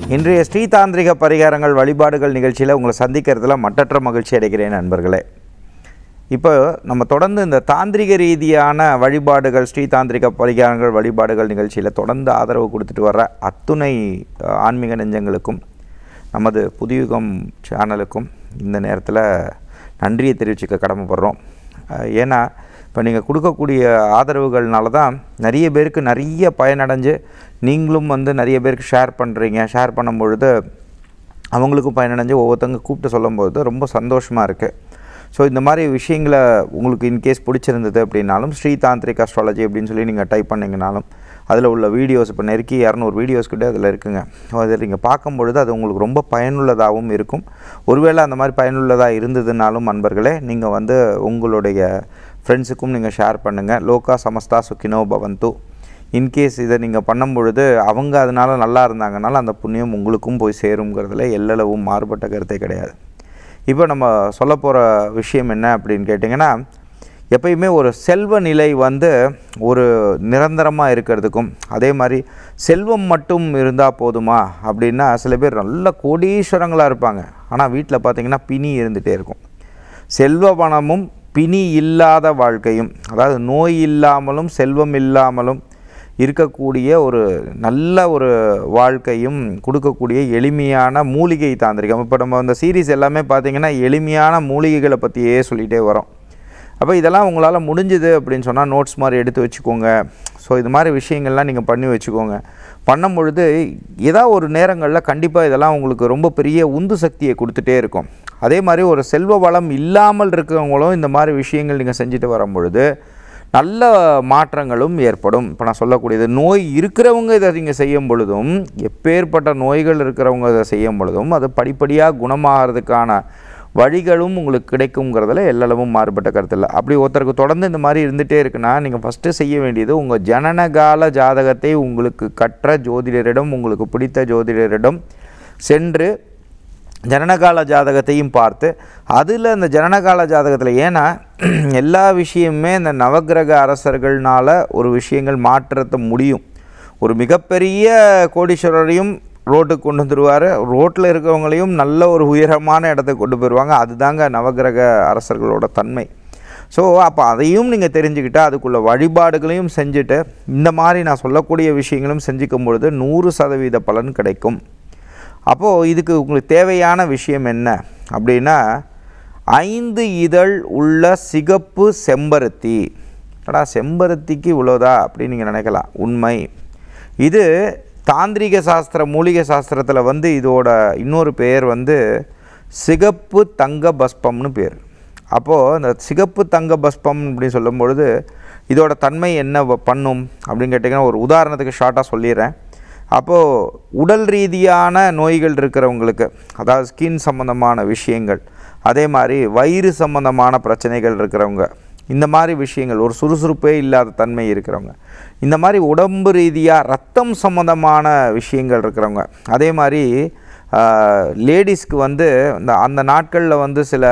இன்றைய ஸ்ரீ தாந்திரிக பரிகாரங்கள் வழிபாடுகள் நிகழ்ச்சியில் உங்களை சந்திக்கிறதுல மட்டற்ற மகிழ்ச்சி அடைகிறேன் நண்பர்களே. இப்போ நம்ம தொடர்ந்து இந்த தாந்திரிக ரீதியான வழிபாடுகள் ஸ்ரீ தாந்திரிக பரிகாரங்கள் வழிபாடுகள் நிகழ்ச்சியில் தொடர்ந்து ஆதரவு கொடுத்துட்டு வர்ற அத்துணை ஆன்மீக நெஞ்சங்களுக்கும் நமது புதுயுகம் சேனலுக்கும் இந்த நேரத்தில் நன்றியை தெரிவிச்சுக்க கடமைப்படுறோம். ஏன்னா இப்போ நீங்கள் கொடுக்கக்கூடிய ஆதரவுகள்னால தான் நிறைய பேருக்கு நிறைய பயனடைஞ்சு நீங்களும் நிறைய பேருக்கு ஷேர் பண்ணுறீங்க. ஷேர் பண்ணும்பொழுது அவங்களுக்கும் பயனடைஞ்சு ஒவ்வொருத்தங்க கூப்பிட்டு சொல்லும்போது ரொம்ப சந்தோஷமாக இருக்குது. ஸோ இந்த மாதிரி விஷயங்களை உங்களுக்கு இன்கேஸ் பிடிச்சிருந்தது அப்படின்னாலும் ஸ்ரீ தாந்திரிக் அஸ்ட்ராலஜி அப்படின்னு சொல்லி நீங்கள் டைப் பண்ணிங்கனாலும் அதில் உள்ள வீடியோஸ் இப்போ நெருக்கி 200 வீடியோஸ் கிட்டே அதில் இருக்குங்க. அதில் நீங்கள் பார்க்கும்பொழுது அது உங்களுக்கு ரொம்ப பயனுள்ளதாகவும் இருக்கும். ஒருவேளை அந்த மாதிரி பயனுள்ளதாக இருந்ததுனாலும் நண்பர்களே நீங்கள் உங்களுடைய ஃப்ரெண்ட்ஸுக்கும் நீங்கள் ஷேர் பண்ணுங்கள். லோகா சமஸ்தா சுக்கினோ பவந்து. இன்கேஸ் இதை நீங்கள் பண்ணும்பொழுது அவங்க அதனால் நல்லா இருந்தாங்கனால அந்த புண்ணியம் உங்களுக்கும் போய் சேருங்கிறதுல எல்லளவும் மாறுபட்ட கருத்தே கிடையாது. இப்போ நம்ம சொல்ல போகிற விஷயம் என்ன அப்படின்னு கேட்டிங்கன்னா, எப்பயுமே ஒரு செல்வ நிலை ஒரு நிரந்தரமாக இருக்கிறதுக்கும் அதே மாதிரி செல்வம் மட்டும் இருந்தால் போதுமா அப்படின்னா சில பேர் நல்ல கோடீஸ்வரங்களாக இருப்பாங்க. ஆனால் வீட்டில் பார்த்திங்கன்னா பிணி இருந்துகிட்டே இருக்கும். செல்வ பணமும் பிணி இல்லாத வாழ்க்கையும், அதாவது நோய் இல்லாமலும் செல்வம் இல்லாமலும் இருக்கக்கூடிய ஒரு நல்ல ஒரு வாழ்க்கையும் கொடுக்கக்கூடிய எளிமையான மூலிகை தாந்திரிகம். இப்போ நம்ம இந்த சீரீஸ் எல்லாமே பார்த்திங்கன்னா எளிமையான மூலிகைகளை பற்றியே சொல்லிகிட்டே வரோம். அப்போ இதெல்லாம் உங்களால் முடிஞ்சுது அப்படின்னு சொன்னால் நோட்ஸ் மாதிரி எடுத்து வச்சுக்கோங்க. ஸோ இது மாதிரி விஷயங்கள்லாம் நீங்கள் பண்ணி வச்சுக்கோங்க. பண்ணும் பொழுது ஏதாவது ஒரு நேரங்களில் கண்டிப்பாக இதெல்லாம் உங்களுக்கு ரொம்ப பெரிய உந்து சக்தியை கொடுத்துட்டே இருக்கும். அதே மாதிரி ஒரு செல்வ வளம் இல்லாமல் இருக்கிறவங்களும் இந்த மாதிரி விஷயங்கள் நீங்கள் செஞ்சுட்டு வரும்பொழுது நல்ல மாற்றங்களும் ஏற்படும். இப்போ நான் சொல்லக்கூடியது நோய் இருக்கிறவங்க இதை நீங்கள் செய்யும் பொழுதும், எப்பேற்பட்ட நோய்கள் இருக்கிறவங்க இதை செய்யும் பொழுதும் அது படிப்படியாக குணமாகிறதுக்கான வழிகளும் உங்களுக்கு கிடைக்குங்கிறதுல எல்லளவும் மாறுபட்ட கருத்து இல்லை. அப்படி ஒருத்தருக்கு தொடர்ந்து இந்த மாதிரி இருந்துகிட்டே இருக்குன்னா நீங்கள் ஃபஸ்ட்டு செய்ய வேண்டியது உங்கள் ஜனனகால ஜாதகத்தை உங்களுக்கு கற்ற ஜோதிடரிடம், உங்களுக்கு பிடித்த ஜோதிடரிடம் சென்று ஜனனகால ஜாதகத்தையும் பார்த்து அதில் இந்த ஜனனகால ஜாதகத்தில், ஏன்னா எல்லா விஷயமுமே இந்த நவகிரக அரசர்களால் ஒரு விஷயங்கள் மாற்றத்தை முடியும். ஒரு மிகப்பெரிய கோடீஸ்வரரையும் ரோட்டுக்கு கொண்டு வந்துடுவார், ரோட்டில் இருக்கிறவங்களையும் நல்ல ஒரு உயரமான இடத்துக்கு கொண்டு போயிடுவாங்க. அதுதாங்க நவகிரக அரசர்களோட தன்மை. ஸோ அப்போ அதையும் நீங்கள் தெரிஞ்சுக்கிட்டால் அதுக்குள்ள வழிபாடுகளையும் செஞ்சுட்டு இந்த மாதிரி நான் சொல்லக்கூடிய விஷயங்களும் செஞ்சுக்கும் பொழுது 100% பலன் கிடைக்கும். அப்போது இதுக்கு உங்களுக்கு தேவையான விஷயம் என்ன அப்படின்னா 5 இதழ் உள்ள சிகப்பு செம்பருத்தி. செம்பருத்திக்கு இவ்வளோதா அப்படின்னு நீங்கள் நினைக்கலாம். உண்மை. இது தாந்திரிக சாஸ்திர மூலிகை சாஸ்திரத்தில் இதோட இன்னொரு பேர் சிகப்பு தங்க பஸ்பம்னு பேர். அப்போது இந்த சிகப்பு தங்க பஸ்பம் அப்படின்னு சொல்லும் பொழுது இதோட தன்மை என்ன பண்ணும் அப்படின்னு கேட்டிங்கன்னா ஒரு உதாரணத்துக்கு ஷார்ட்டாக சொல்லிடுறேன். அப்போது உடல் ரீதியான நோய்கள் இருக்கிறவங்களுக்கு, அதாவது ஸ்கின் சம்மந்தமான விஷயங்கள், அதே மாதிரி வயிறு சம்மந்தமான பிரச்சனைகள் இருக்கிறவங்க, இந்த மாதிரி விஷயங்கள், ஒரு சுறுசுறுப்பே இல்லாத தன்மை இருக்கிறவங்க, இந்த மாதிரி உடம்பு ரீதியாக ரத்தம் சம்மந்தமான விஷயங்கள் இருக்கிறவங்க, அதே மாதிரி லேடிஸ்க்கு அந்த நாட்களில் சில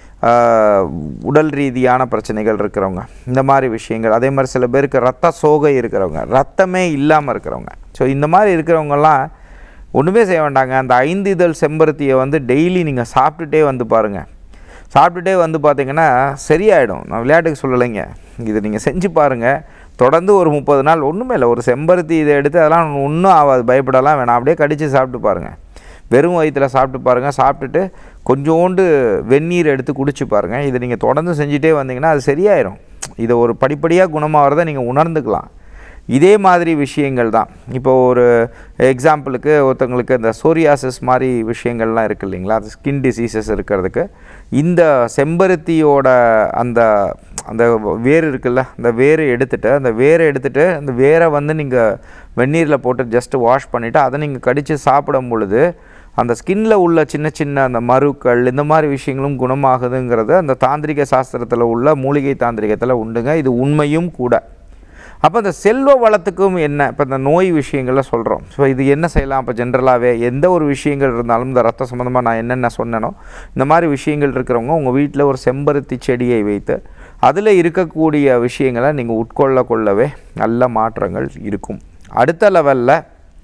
உடல் ரீதியான பிரச்சனைகள் இருக்கிறவங்க, இந்த மாதிரி விஷயங்கள், அதே மாதிரி சில பேருக்கு ரத்த சோகை இருக்கிறவங்க, ரத்தமே இல்லாமல் இருக்கிறவங்க. ஸோ இந்த மாதிரி இருக்கிறவங்கெல்லாம் ஒன்றுமே செய்ய வேண்டாங்க. அந்த 5 இதழ் செம்பருத்தியை டெய்லி நீங்கள் சாப்பிட்டுட்டே பாருங்கள். சாப்பிட்டுட்டே பார்த்தீங்கன்னா சரியாயிடும். நான் விளையாட்டுக்கு சொல்லலைங்க, இது நீங்கள் செஞ்சு பாருங்கள். தொடர்ந்து ஒரு 30 நாள் ஒன்றுமே இல்லை. ஒரு செம்பருத்தி இதை எடுத்து அதெல்லாம் ஒன்றும் ஆகாது, பயப்படலாம் வேணாம். அப்படியே கடித்து சாப்பிட்டு பாருங்கள். வெறும் வயிற்றில் சாப்பிட்டு பாருங்கள். சாப்பிட்டுட்டு கொஞ்சோண்டு வெந்நீர் எடுத்து குடிச்சு பாருங்கள். இதை நீங்கள் தொடர்ந்து செஞ்சுட்டே வந்தீங்கன்னா அது சரியாயிடும். இதை ஒரு படிப்படியாக குணமாகிறத நீங்கள் உணர்ந்துக்கலாம். இதே மாதிரி விஷயங்கள் தான். இப்போ ஒரு எக்ஸாம்பிளுக்கு ஒருத்தவங்களுக்கு இந்த சோரியாசிஸ் மாதிரி விஷயங்கள்லாம் இருக்குது இல்லைங்களா, அது ஸ்கின் டிசீசஸ் இருக்கிறதுக்கு இந்த செம்பருத்தியோட அந்த அந்த வேர் இருக்குல்ல, அந்த வேரை எடுத்துகிட்டு அந்த வேரை நீங்கள் வெந்நீரில் போட்டு ஜஸ்ட்டு வாஷ் பண்ணிவிட்டு அதை நீங்கள் கடித்து சாப்பிடும் பொழுது அந்த ஸ்கின்னில் உள்ள சின்ன சின்ன அந்த மருக்கள் இந்த மாதிரி விஷயங்களும் குணமாகுதுங்கிறது அந்த தாந்திரிக சாஸ்திரத்தில் உள்ள மூலிகை தாந்திரிகத்தில் உண்டுங்க. இது உண்மையும் கூட. அப்போ இந்த செல்வ வளத்துக்கும் என்ன, இப்போ இந்த நோய் விஷயங்களில் சொல்கிறோம். ஸோ இது என்ன செய்யலாம்? இப்போ ஜென்ரலாகவே எந்த ஒரு விஷயங்கள் இருந்தாலும் இந்த ரத்த சம்மந்தமாக நான் என்னென்ன சொன்னனோ இந்த மாதிரி விஷயங்கள் இருக்கிறவங்க உங்கள் வீட்டில் ஒரு செம்பருத்தி செடியை வைத்து அதில் இருக்கக்கூடிய விஷயங்களை நீங்கள் உட்கொள்ளவே நல்ல மாற்றங்கள் இருக்கும். அடுத்த லெவலில்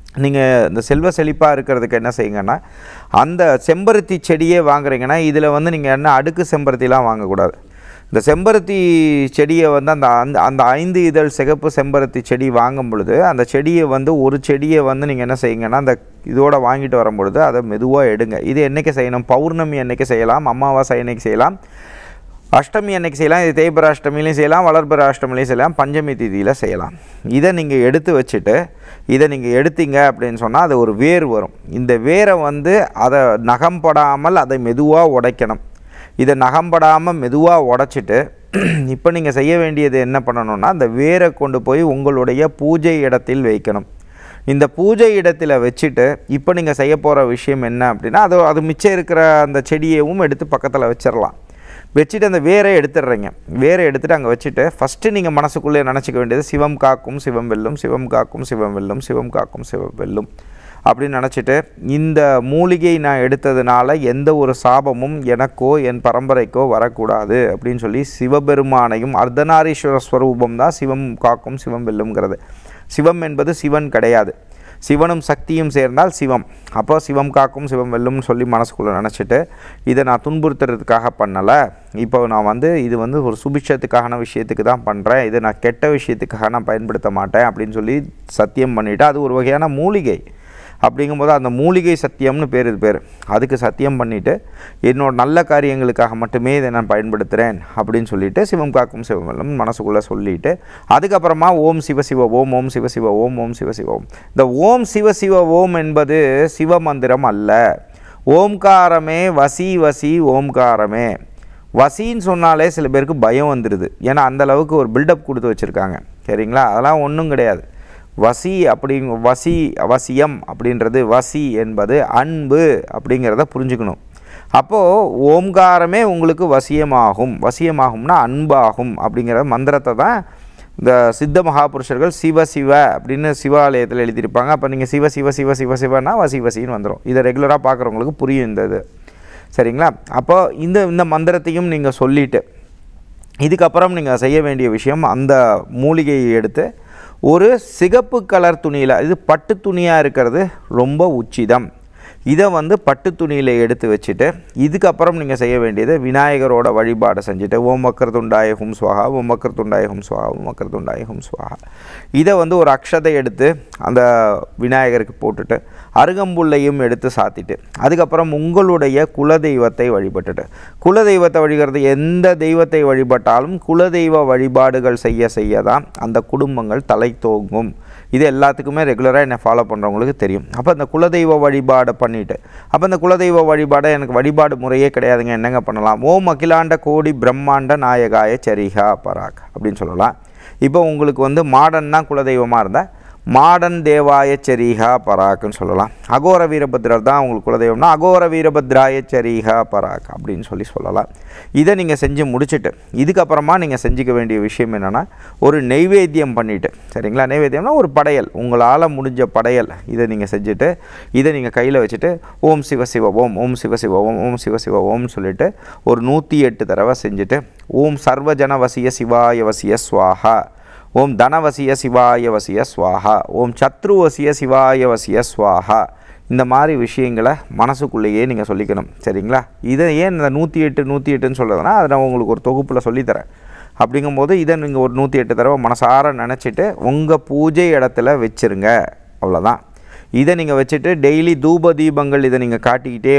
நீங்கள் இந்த செல்வ செழிப்பாக இருக்கிறதுக்கு என்ன செய்யுங்கன்னா, அந்த செம்பருத்தி செடியே வாங்குறீங்கன்னா இதில் வந்து நீங்கள் என்ன அடுக்கு செம்பருத்திலாம் வாங்கக்கூடாது. இந்த செம்பருத்தி செடியை வந்து அந்த 5 இதழ் சிகப்பு செம்பருத்தி செடி வாங்கும் பொழுது அந்த செடியை வந்து ஒரு செடியை வந்து நீங்கள் என்ன செய்யுங்கன்னா, அந்த இதோடு வாங்கிட்டு வரும்பொழுது அதை மெதுவாக எடுங்க. இது என்றைக்கு செய்யணும்? பௌர்ணமி அன்னைக்கு செய்யலாம், அமாவாசை அன்னைக்கு செய்யலாம், அஷ்டமி அன்னைக்கு செய்யலாம், இது தேய்பிர அஷ்டமிலையும் செய்யலாம், வளர்பிற அஷ்டமிலையும் செய்யலாம், பஞ்சமி திதியில் செய்யலாம். இதை நீங்கள் எடுத்து வச்சுட்டு இதை நீங்கள் எடுத்தீங்க அப்படின்னு சொன்னால் அது ஒரு வேர் வரும். இந்த வேரை வந்து அதை நகம்படாமல் அதை மெதுவாக உடைக்கணும். இதை நகம்படாமல் மெதுவாக உடைச்சிட்டு இப்போ நீங்கள் செய்ய வேண்டியது என்ன பண்ணணும்னா, அந்த வேரை கொண்டு போய் உங்களுடைய பூஜை இடத்தில் வைக்கணும். இந்த பூஜை இடத்துல வச்சுட்டு இப்போ நீங்கள் செய்ய போகிற விஷயம் என்ன அப்படின்னா, அது மிச்சம் இருக்கிற அந்த செடியவும் எடுத்து பக்கத்தில் வச்சிடலாம். வச்சுட்டு அந்த வேரை எடுத்துடுறீங்க. வேரை எடுத்துகிட்டு அங்கே வச்சுட்டு ஃபஸ்ட்டு நீங்கள் மனசுக்குள்ளே நினச்சிக்க வேண்டியது சிவம் காக்கும் சிவம் வெல்லும், சிவம் காக்கும் சிவம் வெல்லும், சிவம் காக்கும் சிவம் வெல்லும் அப்படின்னு நினச்சிட்டு, இந்த மூலிகை நான் எடுத்ததுனால எந்த ஒரு சாபமும் எனக்கோ என் பரம்பரைக்கோ வரக்கூடாது அப்படின்னு சொல்லி சிவபெருமானையும், அர்த்தநாரீஸ்வர ஸ்வரூபம் தான் சிவம் காக்கும் சிவம் வெல்லுங்கிறது. சிவம் என்பது சிவன் கிடையாது, சிவனும் சக்தியும் சேர்ந்தால் சிவம். அப்போ சிவம் காக்கும் சிவம் வெல்லும்னு சொல்லி மனசுக்குள்ளே நினச்சிட்டு, இதை நான் துன்புறுத்துறதுக்காக பண்ணலை, இப்போ நான் வந்து இது வந்து ஒரு சுபிட்சத்துக்கான விஷயத்துக்கு தான் பண்ணுறேன், இதை நான் கெட்ட விஷயத்துக்காக நான் பயன்படுத்த மாட்டேன் அப்படின்னு சொல்லி சத்தியம் பண்ணிவிட்டு, அது ஒரு வகையான மூலிகை அப்படிங்கும்போது அந்த மூலிகை சத்தியம்னு பேர், இது பேர். அதுக்கு சத்தியம் பண்ணிவிட்டு என்னோட நல்ல காரியங்களுக்காக மட்டுமே இதை நான் பயன்படுத்துகிறேன் அப்படின்னு சொல்லிவிட்டு சிவம் காக்கும் சிவம் வெல்லும் மனசுக்குள்ளே சொல்லிவிட்டு, அதுக்கப்புறமா ஓம் சிவசிவ ஓம், ஓம் சிவசிவ ஓம், ஓம் சிவசிவ ஓம். இந்த ஓம் சிவசிவ ஓம் என்பது சிவமந்திரம் அல்ல. ஓம்காரமே வசி வசி ஓம்காரமே. வசின்னு சொன்னாலே சில பேருக்கு பயம் வந்துடுது. ஏன்னா அந்தளவுக்கு ஒரு பில்டப் கொடுத்து வச்சுருக்காங்க. சரிங்களா? அதெல்லாம் ஒன்றும் கிடையாது. வசி வசியம் அப்படின்றது, வசி என்பது அன்பு அப்படிங்கிறத புரிஞ்சுக்கணும். அப்போது ஓம்காரமே உங்களுக்கு வசியமாகும்னா அன்பாகும் அப்படிங்கிற மந்திரத்தை தான் இந்த சித்த மகாபுருஷர்கள் சிவ சிவ அப்படின்னு சிவாலயத்தில் எழுதியிருப்பாங்க. அப்போ நீங்கள் சிவ சிவ சிவ சிவ சிவனா வசி வசின்னு வந்துடும். இதை ரெகுலராக பார்க்குறவங்களுக்கு புரியும் இந்த இது. சரிங்களா? அப்போ இந்த மந்திரத்தையும் நீங்கள் சொல்லிவிட்டு இதுக்கப்புறம் நீங்கள் செய்ய வேண்டிய விஷயம், அந்த மூலிகையை எடுத்து ஒரு சிகப்பு கலர் துணியில், இது பட்டு துணியாக இருக்கிறது ரொம்ப உச்சிதம், இதை வந்து பட்டு துணியில் எடுத்து வச்சுட்டு இதுக்கப்புறம் நீங்கள் செய்ய வேண்டியது விநாயகரோட வழிபாடு செஞ்சுட்டு ஓம் வக்ரதுண்டாய ஹும் ஸ்வாஹா, ஓம் வக்ரதுண்டாய ஹும் ஸ்வாஹா, ஓம் வக்ரதுண்டாய ஹும் ஸ்வாஹா, இதை வந்து ஒரு அக்ஷதை எடுத்து அந்த விநாயகருக்கு போட்டுட்டு அருகம்புல்லையும் எடுத்து சாத்திட்டு அதுக்கப்புறம் உங்களுடைய குலதெய்வத்தை வழிபட்டுட்டு, குலதெய்வத்தை வழிகிறது எந்த தெய்வத்தை வழிபட்டாலும் குலதெய்வ வழிபாடுகள் செய்ய தான் அந்த குடும்பங்கள் தலை தோங்கும். இது எல்லாத்துக்குமே ரெகுலராக என்னை ஃபாலோ பண்ணுறவங்களுக்கு தெரியும். அப்போ அந்த குலதெய்வ வழிபாடை பண்ணிவிட்டு, அப்போ அந்த குலதெய்வ வழிபாடை எனக்கு வழிபாடு முறையே கிடையாதுங்க, என்னங்க பண்ணலாம்? ஓம் அகிலாண்ட கோடி பிரம்மாண்ட நாயகாய சரிகா பராக் அப்படின்னு சொல்லலாம். இப்போ உங்களுக்கு வந்து மாடன்னா குலதெய்வமாக இருந்தால் மாடன் தேவாய சரிகா பராக்குன்னு சொல்லலாம். அகோர வீரபத்ரர் தான் உங்களுக்கு குலதெய்வம்னா அகோர வீரபத்ராய சரிகா பராக் அப்படின்னு சொல்லலாம். இதை நீங்கள் செஞ்சு முடிச்சுட்டு இதுக்கப்புறமா நீங்கள் செஞ்சுக்க வேண்டிய விஷயம் என்னென்னா, ஒரு நெய்வேத்தியம் பண்ணிவிட்டு, சரிங்களா? நெய்வேத்தியம்னா ஒரு படையல், உங்களால் முடிஞ்ச படையல், இதை நீங்கள் செஞ்சுட்டு இதை நீங்கள் கையில் வச்சுட்டு ஓம் சிவசிவ ஓம், ஓம் சிவசிவ ஓம், ஓம் சிவசிவ ஓம்னு சொல்லிவிட்டு ஒரு 108 தடவை செஞ்சுட்டு ஓம் சர்வஜன வசிய சிவாய வசிய ஸ்வாஹா, ஓம் தனவசிய சிவாய வசிய ஸ்வாஹா, ஓம் சத்ருவசிய சிவாய வசிய ஸ்வாஹா, இந்த மாதிரி விஷயங்களை மனசுக்குள்ளேயே நீங்கள் சொல்லிக்கணும். சரிங்களா? இதை ஏன் இந்த 108 சொல்கிறதுனா, அதை நான் உங்களுக்கு ஒரு தொகுப்பில் சொல்லித்தரேன். அப்படிங்கும்போது இதை நீங்கள் ஒரு 108 தடவை மனசார நினச்சிட்டு உங்கள் பூஜை இடத்துல வச்சுருங்க. அவ்வளோதான். இதை நீங்கள் வச்சுட்டு டெய்லி தூப தீபங்கள் இதை நீங்கள் காட்டிக்கிட்டே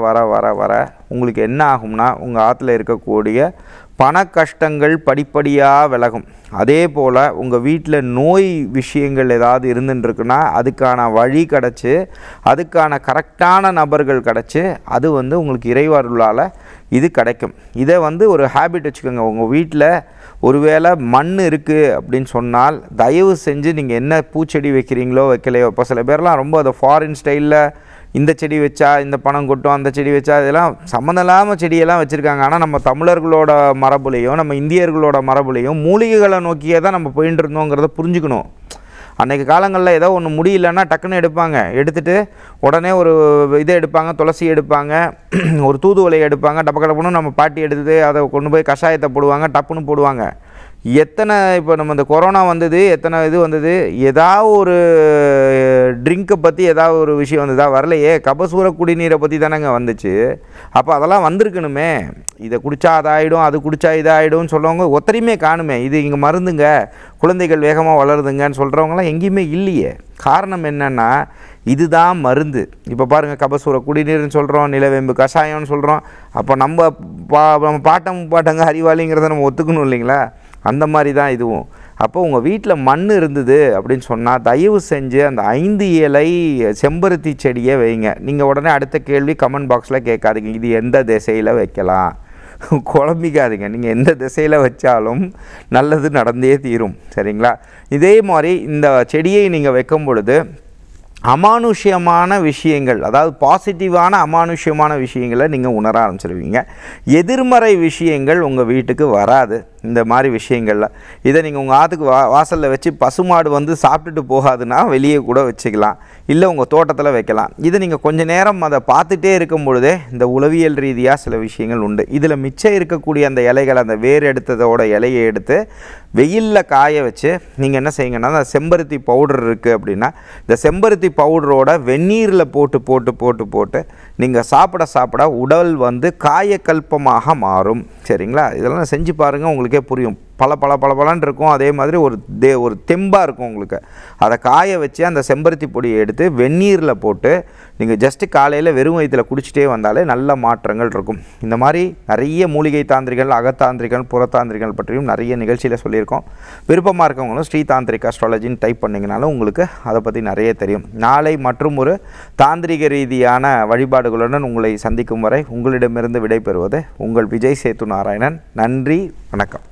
வர உங்களுக்கு என்ன ஆகும்னா, உங்கள் ஆற்றுல இருக்கக்கூடிய பண கஷ்டங்கள் படிப்படியாக விலகும். அதே போல் உங்கள் வீட்டில் நோய் விஷயங்கள் ஏதாவது இருந்துட்டுருக்குன்னா அதுக்கான வழி கிடச்சி, அதுக்கான கரெக்டான நபர்கள் கிடச்சி, அது வந்து உங்களுக்கு இறைவருளால் இது கிடைக்கும். இதை வந்து ஒரு ஹேபிட் வச்சுக்கோங்க. உங்கள் வீட்டில் ஒருவேளை மண் இருக்குது அப்படின்னு சொன்னால் தயவு செஞ்சு நீங்கள் என்ன பூச்செடி வைக்கிறீங்களோ வைக்கலையோ, இப்போ சில பேர்லாம் ரொம்ப அதை ஃபாரின் ஸ்டைலில் இந்த செடி வச்சா இந்த பணம் கொட்டும், அந்த செடி வச்சா, இதெல்லாம் சம்மந்தம் இல்லாமல் செடியெல்லாம் வச்சுருக்காங்க. ஆனால் நம்ம தமிழர்களோட மரபுலையும் நம்ம இந்தியர்களோட மரபுலையும் மூலிகைகளை நோக்கியே தான் நம்ம போயிட்டு இருந்தோங்கிறத புரிஞ்சுக்கணும். அன்றைக்கு காலங்களில் ஏதோ ஒன்று முடியலன்னா டக்குன்னு எடுப்பாங்க, எடுத்துகிட்டு உடனே ஒரு இதை எடுப்பாங்க, துளசி எடுப்பாங்க, ஒரு தூதுவளையை எடுப்பாங்க, டப்புன்னு நம்ம பாட்டி எடுத்துகிட்டு அதை கொண்டு போய் கஷாயத்தை போடுவாங்க, டப்புன்னு போடுவாங்க. எத்தனை இப்போ நம்ம இந்த கொரோனா வந்தது, எத்தனை இது வந்தது, ஏதாவது ஒரு ட்ரிங்கை பற்றி ஏதாவது ஒரு விஷயம் வந்ததா? வரலையே. கபசூர குடிநீரை பற்றி தானேங்க வந்துச்சு. அப்போ அதெல்லாம் வந்திருக்கணுமே. இதை குடித்தா அதாயிடும், அது குடித்தா இதாகிடும்னு சொல்கிறவங்க ஒத்தரையுமே காணுமே. இது இங்கே மருந்துங்க, குழந்தைகள் வேகமாக வளருதுங்கன்னு சொல்கிறவங்களாம் எங்கேயுமே இல்லையே. காரணம் என்னென்னா இதுதான் மருந்து. இப்போ பாருங்கள், கபசூர குடிநீர்னு சொல்கிறோம், நிலவேம்பு கஷாயம்னு சொல்கிறோம். அப்போ நம்ம பாட்டங்க அறிவாளிங்கிறத நம்ம ஒத்துக்கணும் இல்லைங்களா? அந்த மாதிரி தான் இதுவும். அப்போ உங்கள் வீட்டில் மண் இருந்தது அப்படின்னு சொன்னால் தயவு செஞ்சு அந்த 5 இலை செம்பருத்தி செடியை வைங்க. நீங்கள் உடனே அடுத்த கேள்வி கமெண்ட் பாக்ஸில் கேட்காதீங்க, இது எந்த திசையில் வைக்கலாம், குழம்பிக்காதீங்க. நீங்கள் எந்த திசையில் வச்சாலும் நல்லது நடந்தே தீரும். சரிங்களா? இதே மாதிரி இந்த செடியை நீங்கள் வைக்கும் பொழுது அமானுஷ்யமான விஷயங்கள், அதாவது பாசிட்டிவான அமானுஷ்யமான விஷயங்களை நீங்கள் உணர ஆரம்பிச்சிருவீங்க. எதிர்மறை விஷயங்கள் உங்கள் வீட்டுக்கு வராது. இந்த மாதிரி விஷயங்களில் இதை நீங்கள் உங்கள் ஆற்றுக்கு வாசலில் வச்சு பசுமாடு வந்து சாப்பிட்டுட்டு போகாதுன்னா வெளியே கூட வச்சுக்கலாம், இல்லை உங்கள் தோட்டத்தில் வைக்கலாம். இதை நீங்கள் கொஞ்சம் நேரம் அதை பார்த்துட்டே இருக்கும் பொழுதே இந்த உளவியல் ரீதியாக சில விஷயங்கள் உண்டு. இதில் மிச்சம் இருக்கக்கூடிய அந்த இலைகள், அந்த வேர் எடுத்ததோட இலையை எடுத்து வெயிலில் காய வச்சு நீங்கள் என்ன செய்யுங்கன்னா, அந்த செம்பருத்தி பவுடர் இருக்குது அப்படின்னா இந்த செம்பருத்தி பவுடரோட வெந்நீரில் போட்டு நீங்கள் சாப்பிட உடல் வந்து காயக்கல்பமாக மாறும். சரிங்களா? இதெல்லாம் செஞ்சு பாருங்கள், உங்களுக்கே புரியும். பலன்னு இருக்கும். அதே மாதிரி ஒரு தெம்பாக இருக்கும் உங்களுக்கு. அதை காய வச்சு அந்த செம்பருத்தி பொடியை எடுத்து வெந்நீரில் போட்டு நீங்கள் ஜஸ்ட்டு காலையில் வெறும் வயிற்றில் குடிச்சிட்டே வந்தாலே நல்ல மாற்றங்கள் இருக்கும். இந்த மாதிரி நிறைய மூலிகை தாந்திரிகள், அகத்தாந்திரிகள், புறத்தாந்திரிகள் பற்றியும் நிறைய நிகழ்ச்சியில் சொல்லியிருக்கோம். விருப்பமாக இருக்கவங்களும் ஸ்ரீ தாந்திரிக் அஸ்ட்ராலஜின்னு டைப் பண்ணிங்கனாலும் உங்களுக்கு அதை பற்றி நிறைய தெரியும். நாளை மற்றும் ஒரு தாந்திரிக ரீதியான வழிபாடுகளுடன் உங்களை சந்திக்கும் வரை உங்களிடமிருந்து விடைபெறுவது உங்கள் விஜய் சேத்து நாராயணன். நன்றி, வணக்கம்.